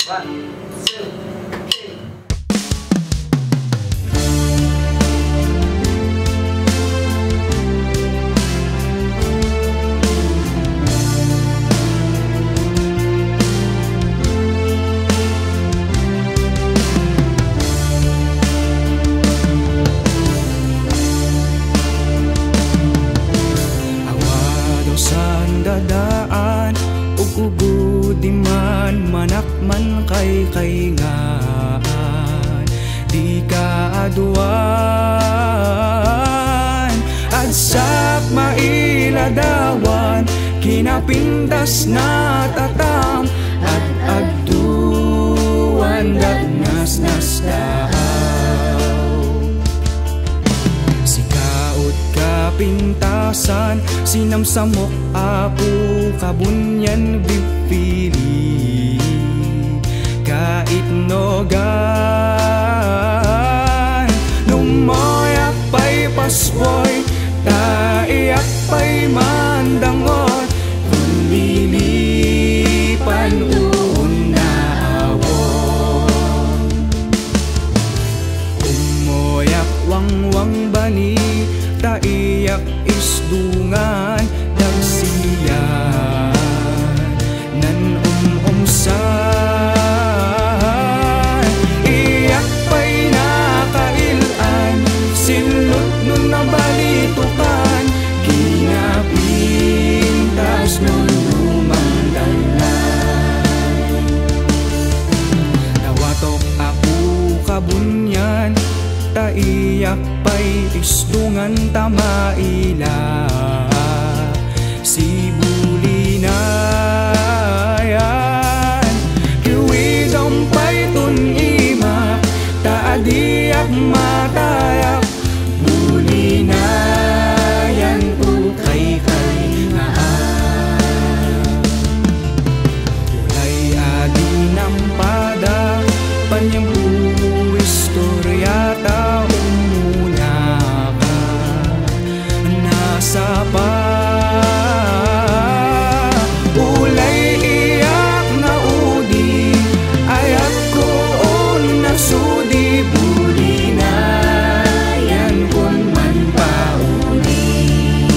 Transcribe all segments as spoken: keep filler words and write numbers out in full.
One, two, three. Dadaan ug ugod di man manak man kay kayngaan di ka aduan adsak mailadawan kinapintas na tatam at agduan dat nas nas pintasan sinamsamok apo kabunyan bipili kaitnogan lumoyak pa'y paspoy taiyak pa'y mandangot lilipan unawon umoyak wang-wang bani taiyak isdungan dagsiyan nan umumsan iyak pa'y nakailan sinut nun nabalitukan kinapintas nun lumangdalan nawatok ako kabunyan taiyak pa'y isdungan tamaila si bulinayan kiwidom pa'y tunima taadiyak matayak bulinayan ukay kalingaan ulay adi nampada panyambu istoryata sapa ulay iyak na udi ayak ko on nasudi bulinayan kun man pauli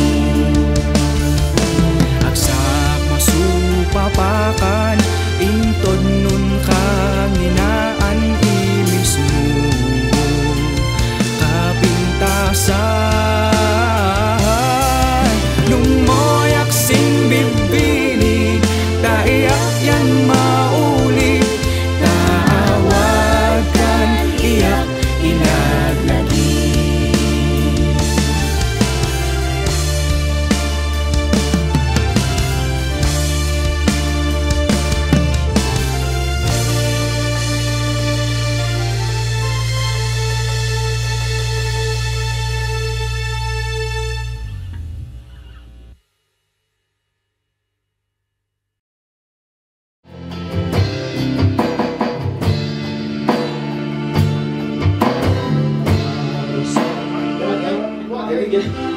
agsak masupapakan intod nun kanginaan imismo kapintasan Very good.